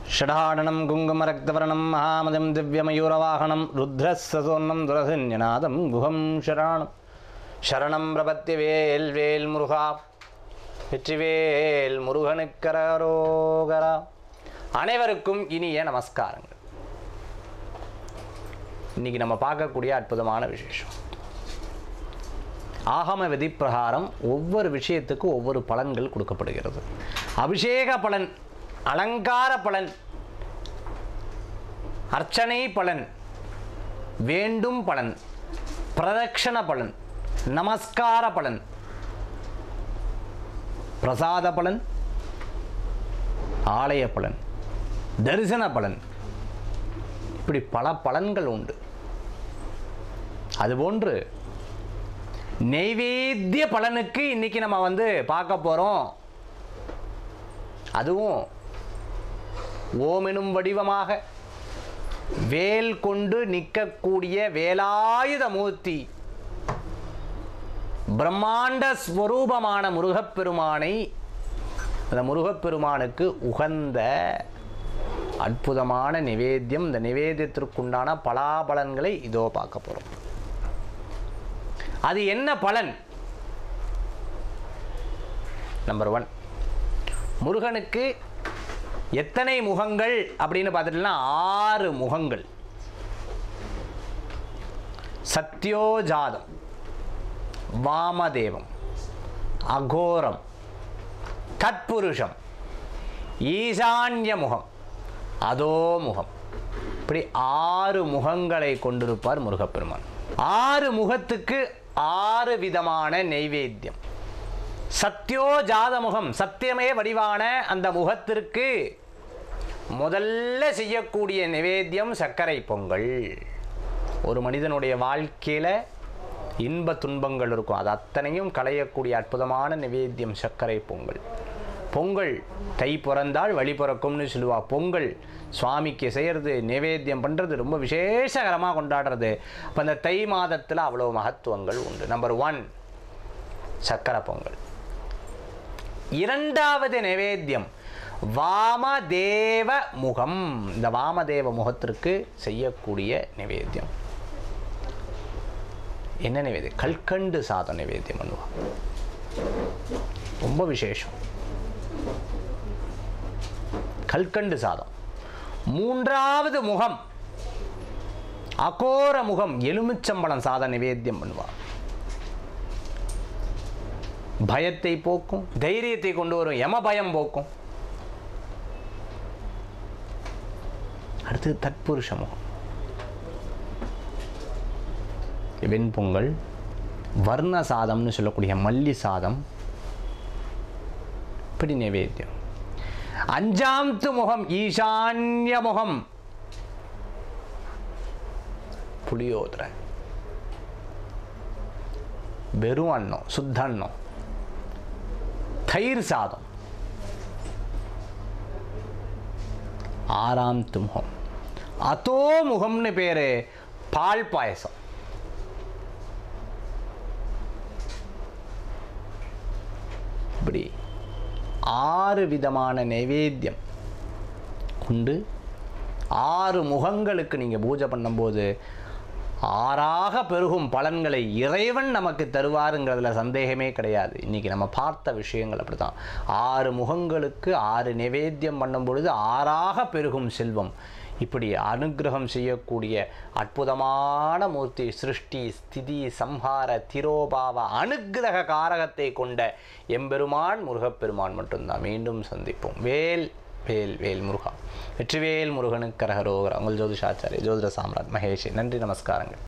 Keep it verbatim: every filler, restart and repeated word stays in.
ஷடாடனம் குங்குமரக்தவரணம் மகாமதம் திவ்யமயூரவாகனம் ருத்ரஸ்ஸோன்னம் துரசின்யநாதம் குஹம் ஷராணம் சரணம் பிரபத்தி வேல் வேல் முருகா வெற்றிவேல் முருகனுக்கரோகரா. அனைவருக்கும் இனிய நமஸ்காரங்கள். இன்னைக்கு நம்ம பார்க்கக்கூடிய அற்புதமான விசேஷம், ஆகம விதி பிரகாரம் ஒவ்வொரு விஷயத்துக்கும் ஒவ்வொரு பலன்கள் கொடுக்கப்படுகிறது. அபிஷேக பலன், அலங்கார பலன், அர்ச்சனை பலன், வேண்டும் பலன், பிரதட்சண பலன், நமஸ்கார பலன், பிரசாத பலன், ஆலய பலன், தரிசன பலன், இப்படி பல பலன்கள் உண்டு. அதுபோன்று நைவேத்திய பலனுக்கு இன்னைக்கு நம்ம வந்து பார்க்க போறோம். அதுவும் ஓமெனும் வடிவமாக வேல் கொண்டு நிற்கக்கூடிய வேலாயுத மூர்த்தி பிரம்மாண்ட ஸ்வரூபமான முருகப்பெருமானை, அந்த முருகப்பெருமானுக்கு உகந்த அற்புதமான நிவேத்தியம், இந்த நிவேத்தியத்திற்குண்டான பலாபலன்களை இதோ பார்க்க போறோம். அது என்ன பலன்? நம்பர் ஒன், முருகனுக்கு எத்தனை முகங்கள் அப்படின்னு பார்த்துட்டீங்கன்னா ஆறு முகங்கள். சத்யோஜாதம், வாமதேவம், அகோரம், தத்புருஷம், ஈசான்ய முகம், அதோ முகம், இப்படி ஆறு முகங்களை கொண்டிருப்பார் முருகப்பெருமான். ஆறு முகத்துக்கு ஆறு விதமான நைவேத்தியம். சத்யோஜாத முகம், சத்தியமே வடிவான அந்த முகத்திற்கு முதல்ல செய்யக்கூடிய நிவேத்தியம் சர்க்கரை பொங்கல். ஒரு மனிதனுடைய வாழ்க்கையில இன்ப துன்பங்கள் இருக்கும், அது அத்தனையும் களையக்கூடிய அற்புதமான நிவேத்தியம் சர்க்கரை பொங்கல். பொங்கல் தை பிறந்தால் வழி பிறக்கும்னு சொல்லுவா. பொங்கல் சுவாமிக்கு செய்கிறது, நிவேத்தியம் பண்ணுறது, ரொம்ப விசேஷகரமாக கொண்டாடுறது. அப்போ அந்த தை மாதத்தில் அவ்வளோ மகத்துவங்கள் உண்டு. நம்பர் ஒன் சர்க்கரை பொங்கல். இரண்டாவது நிவேத்தியம் வாமதேவ முகம். இந்த வாமதேவ முகத்திற்கு செய்யக்கூடிய நிவேத்தியம் என்ன நிவேத்தியம்? கல்கண்டு சாதம் நிவேத்தியம் பண்ணுவாங்க, ரொம்ப விசேஷம். கல்கண்டு சாதம். மூன்றாவது முகம் அகோர முகம், எலுமிச்சம்பழம் சாதம் நிவேத்தியம் பண்ணுவார். பயத்தை போக்கும், தைரியத்தை கொண்டு வரும், யம பயம் போக்கும். அடுத்து தத்புருஷ முகம், வெண்பொங்கல், வர்ண சாதம்னு சொல்லக்கூடிய மல்லி சாதம், இப்படி நிவேத்தியம். அஞ்சாம்த்து முகம் ஈசான்ய முகம், புளியோதரை, வெறும் அன்னம், சுத்த அன்னம், தயிர் சாதம். ஆறாம்த்து முகம் அதோ முகம்னு பேரு, பால் பாயசம். இப்படி ஆறு விதமான நைவேத்தியம் கொண்டு ஆறு முகங்களுக்கு நீங்கள் பூஜை பண்ணும்போது ஆறாக பெருகும் பலன்களை இறைவன் நமக்கு தருவாருங்கிறதுல சந்தேகமே கிடையாது. இன்றைக்கி நம்ம பார்த்த விஷயங்கள் அப்படி தான். ஆறு முகங்களுக்கு ஆறு நிவேத்தியம் பண்ணும் பொழுது ஆறாக பெருகும் செல்வம். இப்படி அனுகிரகம் செய்யக்கூடிய அற்புதமான மூர்த்தி, சிருஷ்டி ஸ்திதி சம்ஹார திரோபாவ அனுகிரக காரகத்தை கொண்ட எம்பெருமான் முருகப்பெருமான் மட்டும்தான். மீண்டும் சந்திப்போம். வேல் வேல் வேல் முருகா. வெற்றிவேல் முருகனுக்கு கரகரோகரா. உங்கள் ஜோதிஷாச்சாரிய ஜோதிட சாம்ராட் மகேஷ். நன்றி, நமஸ்காரங்கள்.